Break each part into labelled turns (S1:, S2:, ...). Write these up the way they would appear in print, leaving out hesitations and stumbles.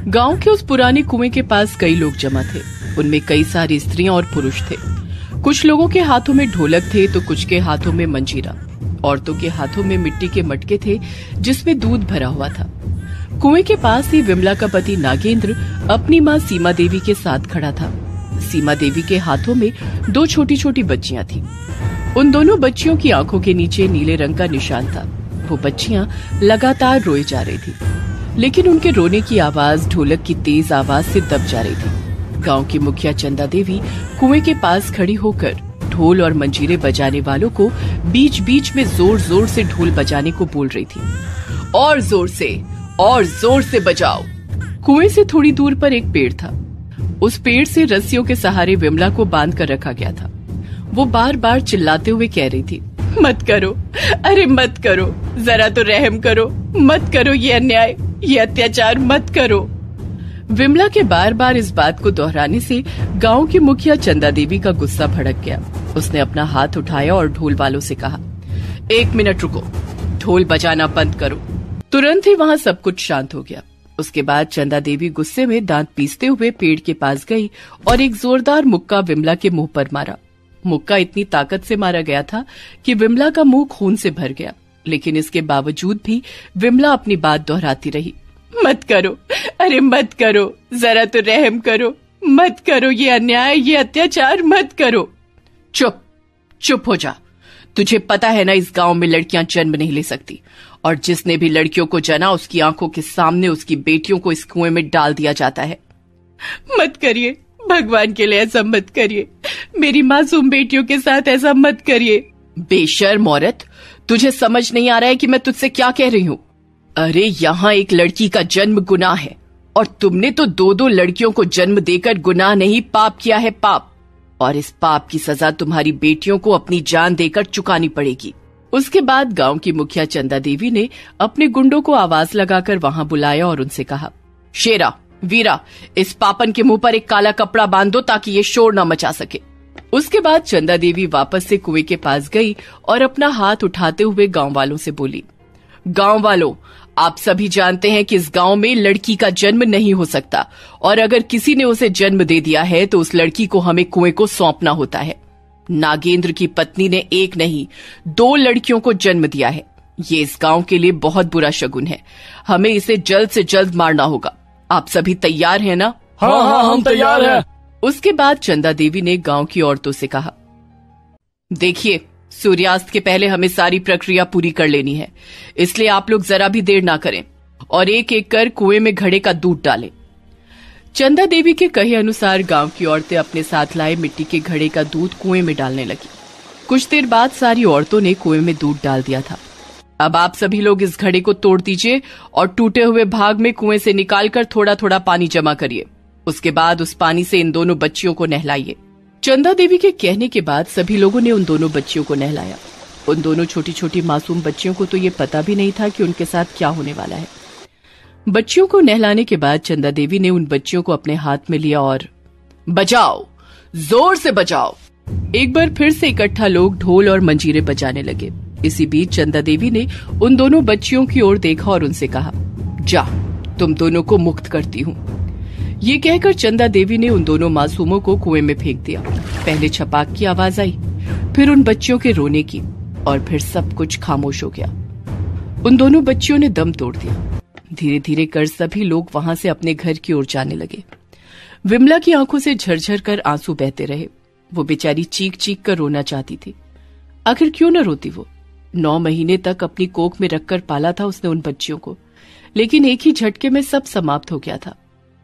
S1: गांव के उस पुराने कुएं के पास कई लोग जमा थे। उनमें कई सारी स्त्रियां और पुरुष थे। कुछ लोगों के हाथों में ढोलक थे तो कुछ के हाथों में मंजीरा। औरतों के हाथों में मिट्टी के मटके थे जिसमें दूध भरा हुआ था। कुएं के पास ही विमला का पति नागेंद्र अपनी माँ सीमा देवी के साथ खड़ा था। सीमा देवी के हाथों में 2 छोटी छोटी बच्चियां थीं। उन दोनों बच्चियों की आंखों के नीचे नीले रंग का निशान था। वो बच्चियां लगातार रोए जा रही थी, लेकिन उनके रोने की आवाज ढोलक की तेज आवाज से दब जा रही थी। गांव की मुखिया चंदा देवी कुएं के पास खड़ी होकर ढोल और मंजीरे बजाने वालों को बीच बीच में जोर जोर से ढोल बजाने को बोल रही थी। और जोर से बजाओ। कुएं से थोड़ी दूर पर एक पेड़ था। उस पेड़ से रस्सियों के सहारे विमला को बांध कर रखा गया था। वो बार बार चिल्लाते हुए कह रही थी, मत करो, अरे मत करो, जरा तो रहम करो, मत करो ये अन्याय, ये अत्याचार मत करो। विमला के बार बार इस बात को दोहराने से गांव की मुखिया चंदा देवी का गुस्सा भड़क गया। उसने अपना हाथ उठाया और ढोल वालों से कहा, 1 मिनट रुको, ढोल बजाना बंद करो। तुरंत ही वहां सब कुछ शांत हो गया। उसके बाद चंदा देवी गुस्से में दांत पीसते हुए पेड़ के पास गई और एक जोरदार मुक्का विमला के मुंह पर मारा। मुक्का इतनी ताकत से मारा गया था कि विमला का मुंह खून से भर गया, लेकिन इसके बावजूद भी विमला अपनी बात दोहराती रही, मत करो, अरे मत करो, जरा तो रहम करो, मत करो ये अन्याय, ये अत्याचार मत करो। चुप हो जा। तुझे पता है ना इस गांव में लड़कियां जन्म नहीं ले सकती, और जिसने भी लड़कियों को जना उसकी आंखों के सामने उसकी बेटियों को इस कुएं में डाल दिया जाता है। मत करिए, भगवान के लिए ऐसा मत करिए, मेरी मासूम बेटियों के साथ ऐसा मत करिए। बेशर्म औरत, तुझे समझ नहीं आ रहा है कि मैं तुझसे क्या कह रही हूँ? अरे यहाँ एक लड़की का जन्म गुनाह है, और तुमने तो 2 लड़कियों को जन्म देकर गुनाह नहीं पाप किया है, पाप। और इस पाप की सजा तुम्हारी बेटियों को अपनी जान देकर चुकानी पड़ेगी। उसके बाद गांव की मुखिया चंदा देवी ने अपने गुंडों को आवाज लगाकर वहां बुलाया और उनसे कहा, शेरा, वीरा, इस पापन के मुंह पर एक काला कपड़ा बांध दो ताकि ये शोर न मचा सके। उसके बाद चंदा देवी वापस से कुएं के पास गई और अपना हाथ उठाते हुए गांव वालों से बोली, गांव वालों, आप सभी जानते हैं कि इस गांव में लड़की का जन्म नहीं हो सकता, और अगर किसी ने उसे जन्म दे दिया है तो उस लड़की को हमें कुएं को सौंपना होता है। नागेंद्र की पत्नी ने 1 नहीं 2 लड़कियों को जन्म दिया है। ये इस गांव के लिए बहुत बुरा शगुन है। हमें इसे जल्द से जल्द मारना होगा। आप सभी तैयार हैं ना?
S2: हाँ, हम तैयार हैं।
S1: उसके बाद चंदा देवी ने गांव की औरतों से कहा, देखिए, सूर्यास्त के पहले हमें सारी प्रक्रिया पूरी कर लेनी है, इसलिए आप लोग जरा भी देर ना करें और एक एक कर कुएं में घड़े का दूध डालें। चंदा देवी के कहे अनुसार गांव की औरतें अपने साथ लाए मिट्टी के घड़े का दूध कुएं में डालने लगी। कुछ देर बाद सारी औरतों ने कुएं में दूध डाल दिया था। अब आप सभी लोग इस घड़े को तोड़ दीजिए और टूटे हुए भाग में कुएं से निकालकर थोड़ा थोड़ा पानी जमा करिए। उसके बाद उस पानी से इन दोनों बच्चियों को नहलाइए। चंदा देवी के कहने के बाद सभी लोगों ने उन दोनों बच्चियों को नहलाया। उन दोनों छोटी छोटी मासूम बच्चियों को तो ये पता भी नहीं था कि उनके साथ क्या होने वाला है। बच्चियों को नहलाने के बाद चंदा देवी ने उन बच्चियों को अपने हाथ में लिया और बजाओ, जोर से बजाओ। एक बार फिर से इकट्ठा लोग ढोल और मंजीरे बजाने लगे। इसी बीच चंदा देवी ने उन दोनों बच्चियों की ओर देखा और उनसे कहा, जा, तुम दोनों को मुक्त करती हूँ। ये कहकर चंदा देवी ने उन दोनों मासूमों को कुएं में फेंक दिया। पहले छपाक की आवाज आई, फिर उन बच्चियों के रोने की, और फिर सब कुछ खामोश हो गया। उन दोनों बच्चियों ने दम तोड़ दिया। धीरे धीरे कर सभी लोग वहां से अपने घर की ओर जाने लगे। विमला की आंखों से झरझर कर आंसू बहते रहे। वो बेचारी चीख चीख कर रोना चाहती थी। आखिर क्यों न रोती वो? 9 महीने तक अपनी कोख में रखकर पाला था उसने उन बच्चियों को, लेकिन एक ही झटके में सब समाप्त हो गया था।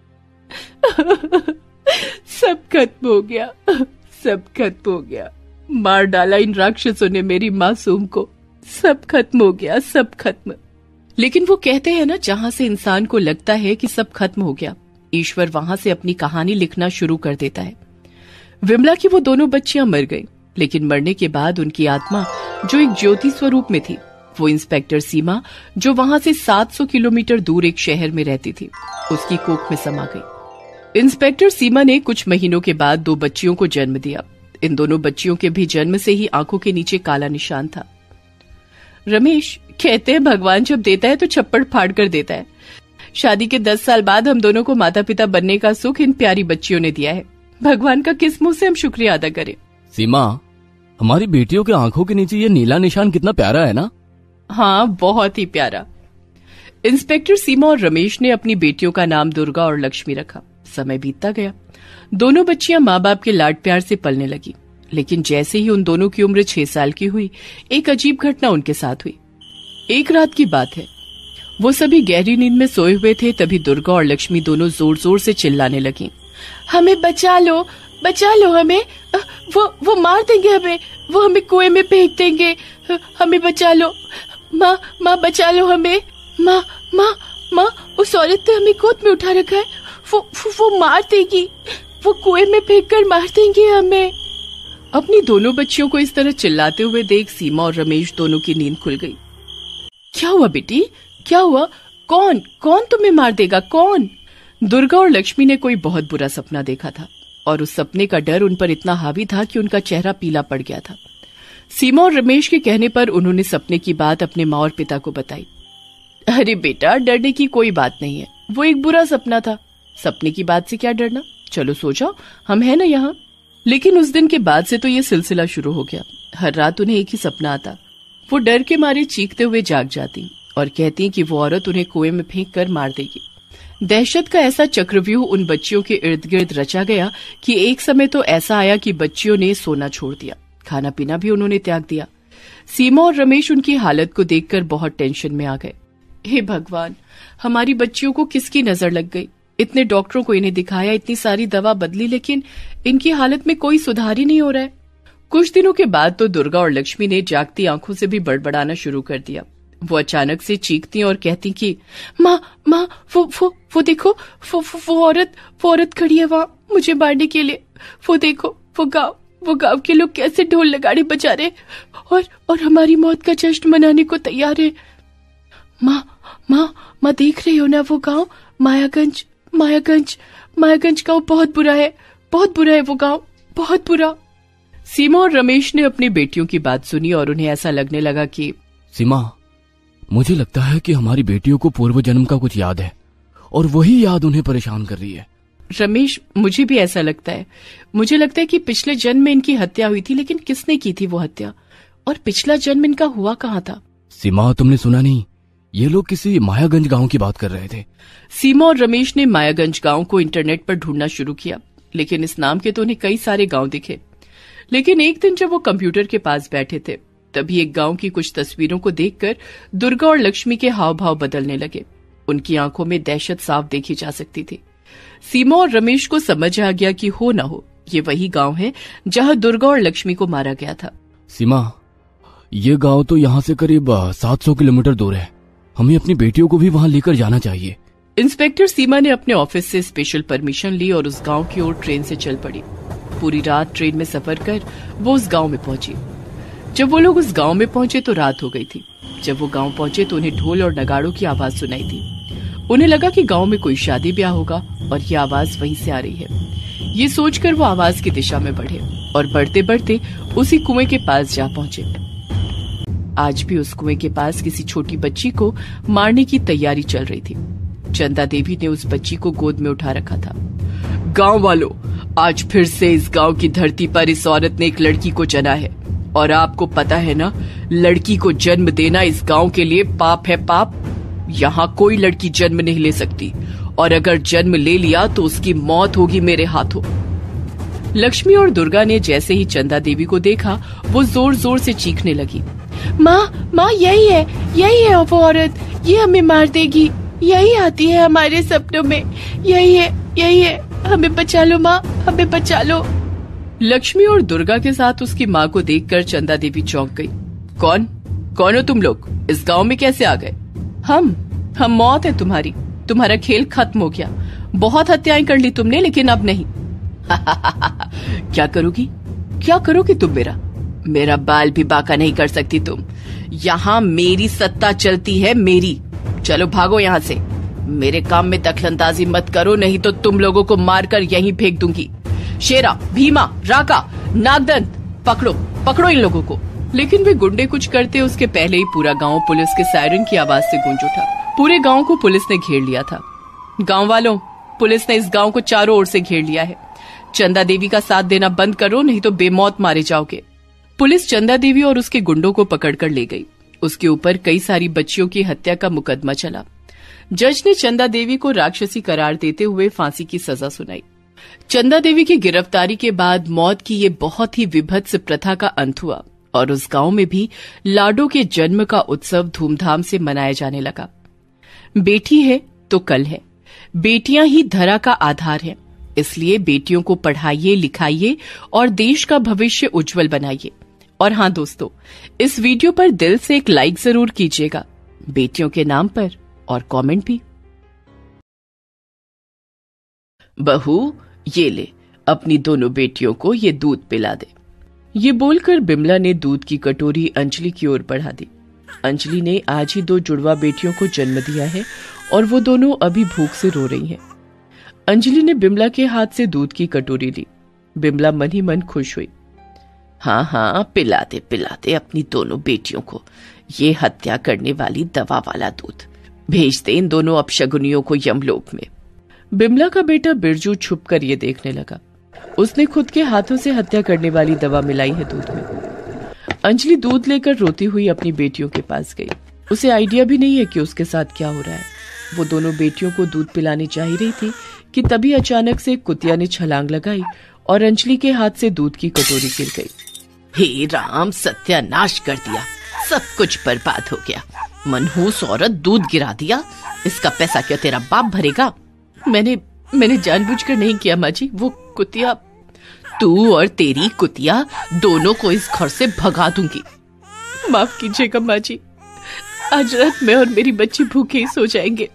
S1: सब खत्म हो गया, सब खत्म हो गया। मार डाला इन राक्षसों ने मेरी मासूम को। सब खत्म हो गया, सब खत्म। लेकिन वो कहते हैं ना, जहां से इंसान को लगता है कि सब खत्म हो गया, ईश्वर वहां से अपनी कहानी लिखना शुरू कर देता है। विमला की वो दोनों बच्चियां मर गईं, लेकिन मरने के बाद उनकी आत्मा, जो एक ज्योति स्वरूप में थी, वो इंस्पेक्टर सीमा, जो वहां से 700 किलोमीटर दूर एक शहर में रहती थी, उसकी कोख में समा गई। इंस्पेक्टर सीमा ने कुछ महीनों के बाद 2 बच्चियों को जन्म दिया। इन दोनों बच्चियों के भी जन्म से ही आंखों के नीचे काला निशान था। रमेश, कहते हैं भगवान जब देता है तो छप्पड़ फाड़ कर देता है। शादी के 10 साल बाद हम दोनों को माता पिता बनने का सुख इन प्यारी बच्चियों ने दिया है। भगवान का किस मुंह से हम शुक्रिया अदा करें।
S2: सीमा, हमारी बेटियों के आंखों के नीचे ये नीला निशान कितना प्यारा है ना।
S1: हाँ, बहुत ही प्यारा। इंस्पेक्टर सीमा और रमेश ने अपनी बेटियों का नाम दुर्गा और लक्ष्मी रखा। समय बीतता गया। दोनों बच्चियां माँ बाप के लाड प्यार से पलने लगी, लेकिन जैसे ही उन दोनों की उम्र 6 साल की हुई, एक अजीब घटना उनके साथ हुई। एक रात की बात है, वो सभी गहरी नींद में सोए हुए थे, तभी दुर्गा और लक्ष्मी दोनों जोर जोर से चिल्लाने लगी, हमें बचा लो हमें, वो मार देंगे हमें, वो हमें कुएं में फेंक देंगे, हमें बचा लो, माँ बचा लो हमें, माँ उस औरत ने हमें गोद में उठा रखा है, वो मार देगी, वो कुएं में फेंक कर मार देंगे हमें। अपनी दोनों बच्चियों को इस तरह चिल्लाते हुए देख सीमा और रमेश दोनों की नींद खुल गई। क्या हुआ बेटी, क्या हुआ? कौन तुम्हें मार देगा, कौन? दुर्गा और लक्ष्मी ने कोई बहुत बुरा सपना देखा था और उस सपने का डर उन पर इतना हावी था कि उनका चेहरा पीला पड़ गया था। सीमा और रमेश के कहने पर उन्होंने सपने की बात अपने माँ और पिता को बताई। अरे बेटा, डरने की कोई बात नहीं है, वो एक बुरा सपना था, सपने की बात से क्या डरना, चलो सो जाओ, हम है ना यहाँ। लेकिन उस दिन के बाद से तो ये सिलसिला शुरू हो गया। हर रात उन्हें एक ही सपना आता। वो डर के मारे चीखते हुए जाग जाती और कहती कि वो औरत उन्हें कुएं में फेंक कर मार देगी। दहशत का ऐसा चक्रव्यूह उन बच्चियों के इर्द गिर्द रचा गया कि एक समय तो ऐसा आया कि बच्चियों ने सोना छोड़ दिया, खाना पीना भी उन्होंने त्याग दिया। सीमा और रमेश उनकी हालत को देखकर बहुत टेंशन में आ गए। हे भगवान, हमारी बच्चियों को किसकी नजर लग गई? इतने डॉक्टरों को इन्हें दिखाया, इतनी सारी दवा बदली, लेकिन इनकी हालत में कोई सुधार ही नहीं हो रहा है। कुछ दिनों के बाद तो दुर्गा और लक्ष्मी ने जागती आंखों से भी बड़बड़ाना शुरू कर दिया। वो अचानक से चीखती और कहती कि माँ, वो देखो, वो औरत खड़ी है वहां मुझे मारने के लिए। वो देखो, वो गांव के लोग कैसे ढोल नगाड़े बजा रहे और हमारी मौत का जश्न मनाने को तैयार है। माँ देख रही हो ना, वो गांव मायागंज गांव बहुत बुरा है वो गांव, बहुत बुरा। सीमा और रमेश ने अपनी बेटियों की बात सुनी और उन्हें ऐसा लगने लगा कि
S2: सीमा, मुझे लगता है कि हमारी बेटियों को पूर्व जन्म का कुछ याद है और वही याद उन्हें परेशान कर रही है।
S1: रमेश, मुझे भी ऐसा लगता है। मुझे लगता है कि पिछले जन्म में इनकी हत्या हुई थी, लेकिन किसने की थी वो हत्या, और पिछला जन्म इनका हुआ कहाँ था?
S2: सीमा, तुमने सुना नहीं? ये लोग किसी मायागंज गांव की बात कर रहे थे।
S1: सीमा और रमेश ने मायागंज गांव को इंटरनेट पर ढूंढना शुरू किया, लेकिन इस नाम के तो उन्हें कई सारे गांव दिखे। लेकिन एक दिन जब वो कंप्यूटर के पास बैठे थे, तभी एक गांव की कुछ तस्वीरों को देखकर दुर्गा और लक्ष्मी के हाव भाव बदलने लगे। उनकी आंखों में दहशत साफ देखी जा सकती थी। सीमा और रमेश को समझ आ गया कि हो न हो ये वही गांव है जहां दुर्गा और लक्ष्मी को मारा गया था।
S2: सीमा, ये गांव तो यहाँ से करीब 700 किलोमीटर दूर है, हमें अपनी बेटियों को भी वहाँ लेकर जाना चाहिए।
S1: इंस्पेक्टर सीमा ने अपने ऑफिस से स्पेशल परमिशन ली और उस गांव की ओर ट्रेन से चल पड़ी। पूरी रात ट्रेन में सफर कर वो उस गांव में पहुंची। जब वो लोग उस गांव में पहुंचे तो रात हो गई थी। जब वो गांव पहुंचे तो उन्हें ढोल और नगाड़ों की आवाज सुनाई थी। उन्हें लगा कि गांव में कोई शादी ब्याह होगा और ये आवाज वहीं से आ रही है। ये सोचकर वो आवाज की दिशा में बढ़े और बढ़ते बढ़ते उसी कुएं के पास जा पहुंचे। आज भी उस कुएं के पास किसी छोटी बच्ची को मारने की तैयारी चल रही थी। चंदा देवी ने उस बच्ची को गोद में उठा रखा था। गांव वालों, आज फिर से इस गांव की धरती पर इस औरत ने एक लड़की को जना है और आपको पता है ना, लड़की को जन्म देना इस गांव के लिए पाप है, पाप। यहाँ कोई लड़की जन्म नहीं ले सकती और अगर जन्म ले लिया तो उसकी मौत होगी मेरे हाथों। लक्ष्मी और दुर्गा ने जैसे ही चंदा देवी को देखा वो जोर जोर से चीखने लगी, माँ यही है वो औरत, ये हमें मार देगी, यही आती है हमारे सपनों में, यही है, हमें बचा लो माँ, हमें बचा लो। लक्ष्मी और दुर्गा के साथ उसकी माँ को देखकर चंदा देवी चौंक गई। कौन हो तुम लोग? इस गांव में कैसे आ गए? हम मौत है तुम्हारी, तुम्हारा खेल खत्म हो गया। बहुत हत्याएं कर ली तुमने, लेकिन अब नहीं। क्या करोगी तुम? मेरा बाल भी बाका नहीं कर सकती तुम। यहाँ मेरी सत्ता चलती है, मेरी। चलो भागो यहाँ से, मेरे काम में दखलंदाजी मत करो, नहीं तो तुम लोगों को मारकर यहीं फेंक दूंगी। शेरा, भीमा, राका, नागदंत, पकड़ो इन लोगों को। लेकिन वे गुंडे कुछ करते उसके पहले ही पूरा गांव पुलिस के सायरन की आवाज से गूंज उठा। पूरे गांव को पुलिस ने घेर लिया था। गांव वालों, पुलिस ने इस गांव को चारों ओर से घेर लिया है। चंदा देवी का साथ देना बंद करो, नहीं तो बेमौत मारे जाओगे। पुलिस चंदा देवी और उसके गुंडों को पकड़कर ले गई। उसके ऊपर कई सारी बच्चियों की हत्या का मुकदमा चला। जज ने चंदा देवी को राक्षसी करार देते हुए फांसी की सजा सुनाई। चंदा देवी की गिरफ्तारी के बाद मौत की ये बहुत ही विभत्स प्रथा का अंत हुआ और उस गांव में भी लाडो के जन्म का उत्सव धूमधाम से मनाया जाने लगा। बेटी है तो कल है, बेटियां ही धरा का आधार है, इसलिए बेटियों को पढ़ाइए, लिखाइए और देश का भविष्य उज्जवल बनाइए। और हां दोस्तों, इस वीडियो पर दिल से एक लाइक जरूर कीजिएगा, बेटियों के नाम पर, और कमेंट भी। बहू, ये ले, अपनी दोनों बेटियों को ये दूध पिला दे। ये बोलकर बिमला ने दूध की कटोरी अंजलि की ओर बढ़ा दी। अंजलि ने आज ही 2 जुड़वा बेटियों को जन्म दिया है और वो दोनों अभी भूख से रो रही हैं। अंजलि ने बिमला के हाथ से दूध की कटोरी ली। बिमला मन ही मन खुश हुई। हाँ, पिला दे अपनी दोनों बेटियों को ये हत्या करने वाली दवा वाला दूध। भेज दे इन दोनों अपशगुनियों को यमलोक में। बिमला का बेटा बिरजू छुप कर ये देखने लगा। उसने खुद के हाथों से हत्या करने वाली दवा मिलाई है दूध में। अंजलि दूध लेकर रोती हुई अपनी बेटियों के पास गई। उसे आइडिया भी नहीं है कि उसके साथ क्या हो रहा है। वो दोनों बेटियों को दूध पिलाने जा ही रही थी कि तभी अचानक से कुतिया ने छलांग लगाई और अंजलि के हाथ से दूध की कटोरी गिर गई। हे राम, सत्यानाश कर दिया, सब कुछ बर्बाद हो गया। मनहूस औरत, दूध गिरा दिया। इसका पैसा क्या तेरा बाप भरेगा? मैंने जानबूझकर नहीं किया माँ जी। वो कुतिया, तू और तेरी कुतिया दोनों को इस घर से भगा दूंगी। माफ कीजिएगा माँ जी, आज रात मैं और मेरी बच्ची भूखे ही सो जाएंगे।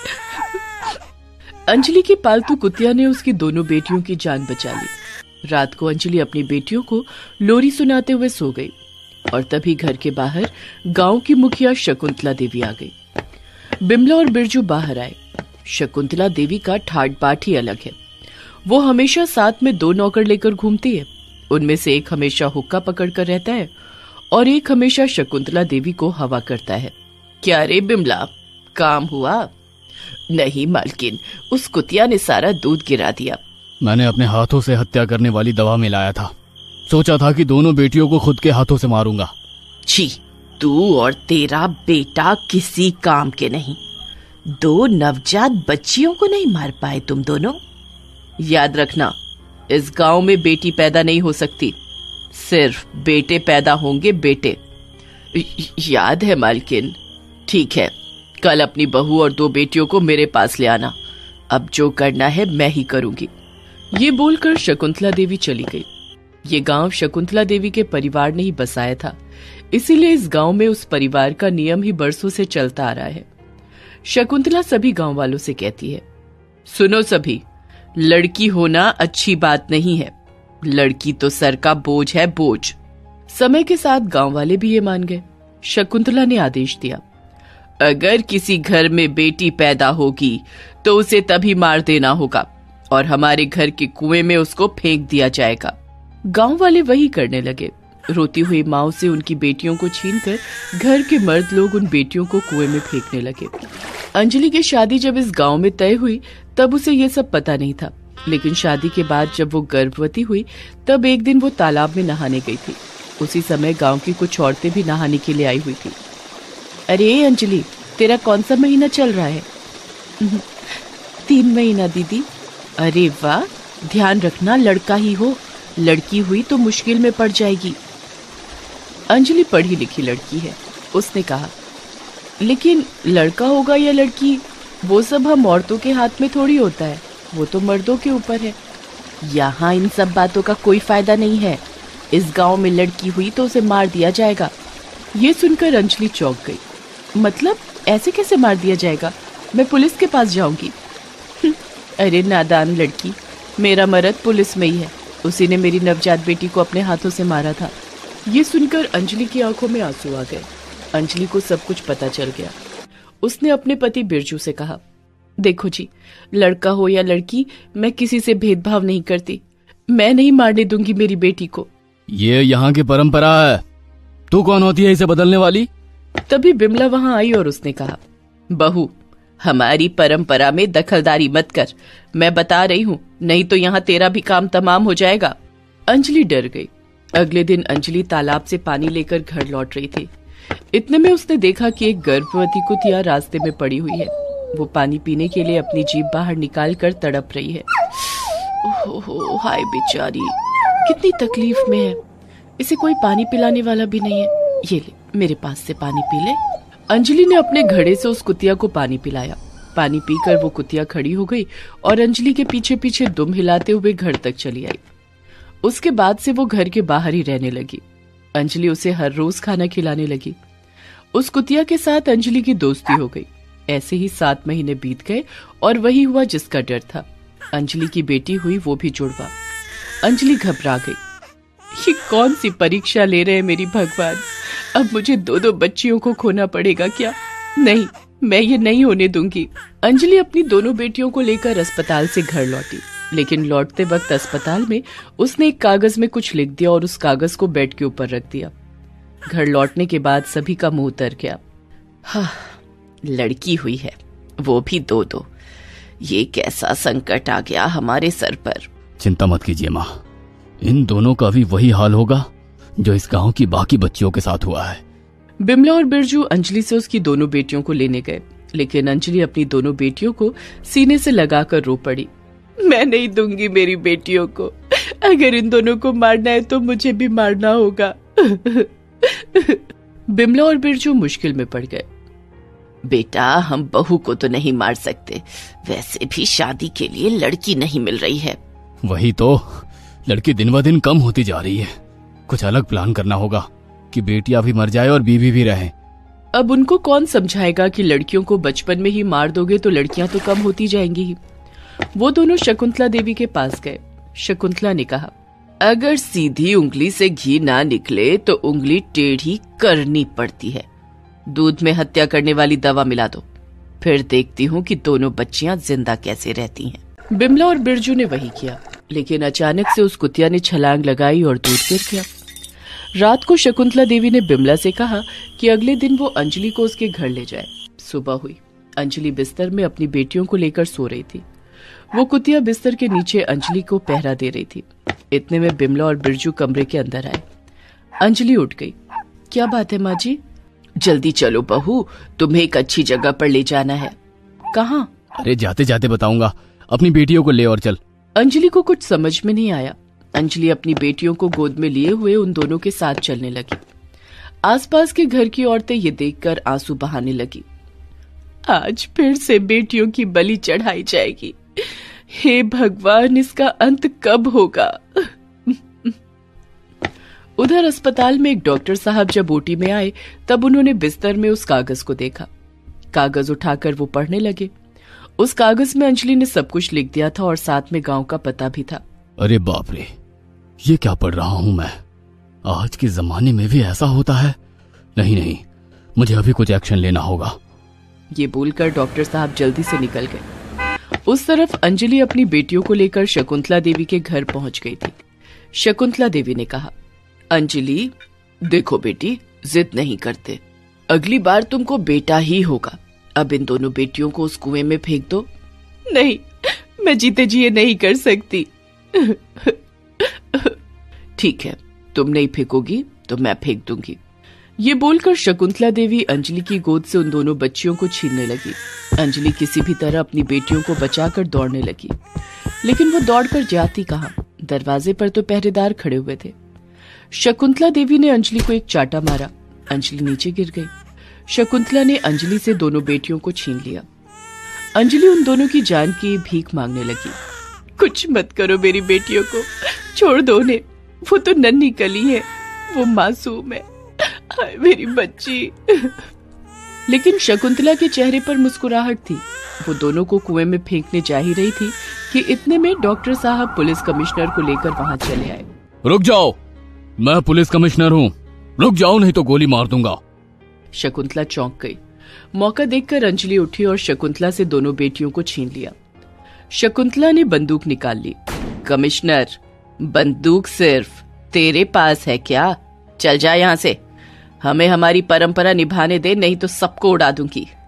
S1: अंजलि की पालतू कुतिया ने उसकी दोनों बेटियों की जान बचा ली। रात को अंजलि अपनी बेटियों को लोरी सुनाते हुए सो गई और तभी घर के बाहर गांव की मुखिया शकुंतला देवी आ गई। बिमला और बिरजू बाहर आए। शकुंतला देवी का ठाट बाट ही अलग है। वो हमेशा साथ में 2 नौकर लेकर घूमती है। उनमें से एक हमेशा हुक्का पकड़कर रहता है और एक हमेशा शकुंतला देवी को हवा करता है। क्या रे बिमला, काम हुआ? नहीं मालकिन, उस कुतिया ने सारा दूध गिरा दिया।
S2: मैंने अपने हाथों से हत्या करने वाली दवा मिलाया था। सोचा था कि दोनों बेटियों को खुद के हाथों से मारूंगा।
S1: छी, तू और तेरा बेटा किसी काम के नहीं। 2 नवजात बच्चियों को नहीं मार पाए तुम दोनों? याद रखना, इस गांव में बेटी पैदा नहीं हो सकती, सिर्फ बेटे पैदा होंगे, बेटे। याद है मालकिन। ठीक है, कल अपनी बहू और 2 बेटियों को मेरे पास ले आना। अब जो करना है मैं ही करूंगी। ये बोलकर शकुंतला देवी चली गई। ये गांव शकुंतला देवी के परिवार ने ही बसाया था, इसीलिए इस गांव में उस परिवार का नियम ही बरसों से चलता आ रहा है। शकुंतला सभी गांव वालों से कहती है, सुनो सभी, लड़की होना अच्छी बात नहीं है। लड़की तो सर का बोझ है, बोझ। समय के साथ गांव वाले भी ये मान गए। शकुंतला ने आदेश दिया, अगर किसी घर में बेटी पैदा होगी तो उसे तभी मार देना होगा और हमारे घर के कुएं में उसको फेंक दिया जाएगा। गांव वाले वही करने लगे। रोती हुई माओ से उनकी बेटियों को छीनकर घर के मर्द लोग उन बेटियों को कुएं में फेंकने लगे। अंजलि की शादी जब इस गांव में तय हुई तब उसे ये सब पता नहीं था, लेकिन शादी के बाद जब वो गर्भवती हुई तब एक दिन वो तालाब में नहाने गई थी। उसी समय गांव की कुछ औरतें भी नहाने के लिए आई हुई थी। अरे अंजलि, तेरा कौन सा महीना चल रहा है?
S3: 3 महीना दीदी।
S1: अरे वाह, ध्यान रखना लड़का ही हो, लड़की हुई तो मुश्किल में पड़ जाएगी। अंजलि पढ़ी लिखी लड़की है। उसने कहा, लेकिन लड़का होगा या लड़की, वो सब हम औरतों के हाथ में थोड़ी होता है, वो तो मर्दों के ऊपर है। यहाँ इन सब बातों का कोई फायदा नहीं है। इस गांव में लड़की हुई तो उसे मार दिया जाएगा। ये सुनकर अंजलि चौंक गई। मतलब ऐसे कैसे मार दिया जाएगा? मैं पुलिस के पास जाऊंगी। अरे नादान लड़की, मेरा मर्द पुलिस में ही है। उसी ने मेरी नवजात बेटी को अपने हाथों से मारा था। ये सुनकर अंजलि की आंखों में आंसू आ गए। अंजलि को सब कुछ पता चल गया। उसने अपने पति बिरजू से कहा, देखो जी, लड़का हो या लड़की, मैं किसी से भेदभाव नहीं करती। मैं नहीं मारने दूंगी मेरी बेटी को।
S2: ये यहाँ की परंपरा है। तू कौन होती है इसे बदलने वाली?
S1: तभी बिमला वहां आई और उसने कहा, बहू, हमारी परंपरा में दखलदारी मत कर, मैं बता रही हूँ, नहीं तो यहाँ तेरा भी काम तमाम हो जाएगा। अंजलि डर गई। अगले दिन अंजलि तालाब से पानी लेकर घर लौट रही थी। इतने में उसने देखा कि एक गर्भवती कुतिया रास्ते में पड़ी हुई है। वो पानी पीने के लिए अपनी जीभ बाहर निकाल कर तड़प रही है। ओहो, हाय बेचारी, कितनी तकलीफ में है। इसे कोई पानी पिलाने वाला भी नहीं है। ये ले, मेरे पास से पानी पी ले। अंजलि ने अपने घड़े से उस कुतिया को पानी पिलाया। पानी पीकर वो कुतिया खड़ी हो गई और अंजलि के पीछे पीछे दुम हिलाते हुए घर तक चली आई। उसके बाद से वो घर के बाहर ही रहने लगी। अंजलि उसे हर रोज खाना खिलाने लगी। उस कुतिया के साथ अंजलि की दोस्ती हो गई। ऐसे ही 7 महीने बीत गए और वही हुआ जिसका डर था। अंजलि की बेटी हुई, वो भी जुड़वा। अंजलि घबरा गई। ये कौन सी परीक्षा ले रहे हैं मेरी भगवान, अब मुझे 2 बच्चियों को खोना पड़ेगा क्या? नहीं, मैं ये नहीं होने दूंगी। अंजलि अपनी दोनों बेटियों को लेकर अस्पताल से घर लौटी, लेकिन लौटते वक्त अस्पताल में उसने एक कागज में कुछ लिख दिया और उस कागज को बेड के ऊपर रख दिया। घर लौटने के बाद सभी का मुंह उतर गया। हाँ, लड़की हुई है, वो भी 2। ये कैसा संकट आ गया हमारे सर पर।
S2: चिंता मत कीजिए माँ, इन दोनों का भी वही हाल होगा जो इस गांव की बाकी बच्चियों के साथ हुआ है।
S1: बिमला और बिरजू अंजलि से उसकी दोनों बेटियों को लेने गए, लेकिन अंजलि अपनी दोनों बेटियों को सीने से लगाकर रो पड़ी। मैं नहीं दूंगी मेरी बेटियों को, अगर इन दोनों को मारना है तो मुझे भी मारना होगा। बिमला और बिरजू मुश्किल में पड़ गए। बेटा, हम बहू को तो नहीं मार सकते, वैसे भी शादी के लिए लड़की नहीं मिल रही है।
S2: वही तो, लड़की दिन ब दिन कम होती जा रही है। कुछ अलग प्लान करना होगा कि बेटियां भी मर जाए और बीवी भी रहे।
S1: अब उनको कौन समझाएगा कि लड़कियों को बचपन में ही मार दोगे तो लड़कियां तो कम होती जाएंगी ही। वो दोनों शकुंतला देवी के पास गए। शकुंतला ने कहा, अगर सीधी उंगली से घी ना निकले तो उंगली टेढ़ी करनी पड़ती है। दूध में हत्या करने वाली दवा मिला दो, फिर देखती हूँ कि दोनों बच्चियां जिंदा कैसे रहती हैं। बिमला और बिरजू ने वही किया, लेकिन अचानक से उस कुतिया ने छलांग लगाई और दूध गिर गया। रात को शकुंतला देवी ने बिमला से कहा कि अगले दिन वो अंजलि को उसके घर ले जाए। सुबह हुई। अंजलि बिस्तर में अपनी बेटियों को लेकर सो रही थी। वो कुतिया बिस्तर के नीचे अंजलि को पहरा दे रही थी। इतने में बिमला और बिरजू कमरे के अंदर आए। अंजलि उठ गई। क्या बात है माँ जी? जल्दी चलो बहू, तुम्हें एक अच्छी जगह पर ले जाना है। कहाँ?
S2: अरे जाते जाते बताऊंगा, अपनी बेटियों को ले और चल।
S1: अंजलि को कुछ समझ में नहीं आया। अंजलि अपनी बेटियों को गोद में लिए हुए उन दोनों के साथ चलने लगी। आसपास के घर की औरतें ये देखकर आंसू बहाने लगी। आज फिर से बेटियों की बलि चढ़ाई जाएगी। हे भगवान, इसका अंत कब होगा? उधर अस्पताल में एक डॉक्टर साहब जब ओटी में आए तब उन्होंने बिस्तर में उस कागज को देखा। कागज उठाकर वो पढ़ने लगे। उस कागज में अंजलि ने सब कुछ लिख दिया था और साथ में गांव का पता भी था।
S2: अरे बाप रे, ये क्या पढ़ रहा हूं मैं? आज के जमाने में भी ऐसा होता है? नहीं, मुझे अभी कुछ एक्शन लेना होगा।
S1: ये बोलकर डॉक्टर साहब जल्दी से निकल गए। उस तरफ अंजलि अपनी बेटियों को लेकर शकुंतला देवी के घर पहुंच गई थी। शकुंतला देवी ने कहा, अंजलि देखो बेटी, जिद नहीं करते, अगली बार तुमको बेटा ही होगा। अब इन दोनों बेटियों को उस कुएं में फेंक दो। नहीं, मैं जीते जी ये नहीं कर सकती। ठीक है, तुम नहीं फेंकोगी तो मैं फेंक दूंगी। ये बोलकर शकुंतला देवी अंजलि की गोद से उन दोनों बच्चियों को छीनने लगी। अंजलि किसी भी तरह अपनी बेटियों को बचाकर दौड़ने लगी, लेकिन वो दौड़कर जाती कहाँ? दरवाजे पर तो पहरेदार खड़े हुए थे। शकुंतला देवी ने अंजलि को एक चाटा मारा। अंजलि नीचे गिर गई। शकुंतला ने अंजलि से दोनों बेटियों को छीन लिया। अंजलि उन दोनों की जान की भीख मांगने लगी। कुछ मत करो मेरी बेटियों को, छोड़ दो उन्हें, वो तो नन्ही कली है, वो मासूम है, मेरी बच्ची। लेकिन शकुंतला के चेहरे पर मुस्कुराहट थी। वो दोनों को कुएं में फेंकने जा ही रही थी कि इतने में डॉक्टर साहब पुलिस कमिश्नर को लेकर वहां चले आए।
S2: रुक जाओ, मैं पुलिस कमिश्नर हूँ, रुक जाओ नहीं तो गोली मार दूंगा।
S1: शकुंतला चौंक गई। मौका देखकर अंजलि उठी और शकुंतला से दोनों बेटियों को छीन लिया। शकुंतला ने बंदूक निकाल ली। कमिश्नर, बंदूक सिर्फ तेरे पास है क्या? चल जा यहाँ से, हमें हमारी परंपरा निभाने दे, नहीं तो सबको उड़ा दूंगी।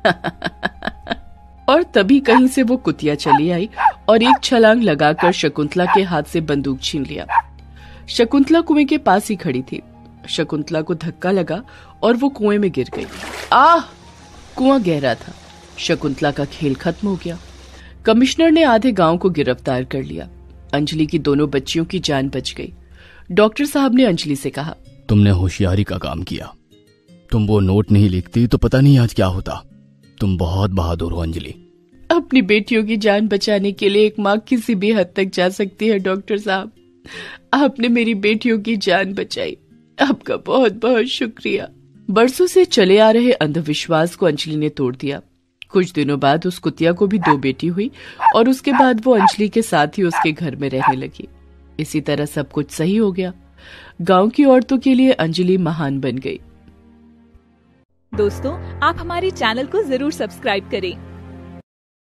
S1: और तभी कहीं से वो कुतिया चली आई और एक छलांग लगाकर शकुंतला के हाथ से बंदूक छीन लिया। शकुंतला कुएं के पास ही खड़ी थी। शकुंतला को धक्का लगा और वो कुएं में गिर गई। आह! कुआं गहरा था। शकुंतला का खेल खत्म हो गया। कमिश्नर ने आधे गांव को गिरफ्तार कर लिया। अंजलि की दोनों बच्चियों की जान बच गई। डॉक्टर साहब ने अंजलि से कहा,
S2: तुमने होशियारी का काम किया। तुम वो नोट नहीं लिखती तो पता नहीं आज क्या होता। तुम बहुत बहादुर हो अंजलि।
S1: अपनी बेटियों की जान बचाने के लिए एक माँ किसी भी हद तक जा सकती है। डॉक्टर साहब, आपने मेरी बेटियों की जान बचाई। आपका बहुत बहुत शुक्रिया। बरसों से चले आ रहे अंधविश्वास को अंजलि ने तोड़ दिया। कुछ दिनों बाद उस कुतिया को भी 2 बेटी हुई और उसके बाद वो अंजलि के साथ ही उसके घर में रहने लगी। इसी तरह सब कुछ सही हो गया। गांव की औरतों के लिए अंजलि महान बन गई।
S4: दोस्तों, आप हमारे चैनल को जरूर सब्सक्राइब करें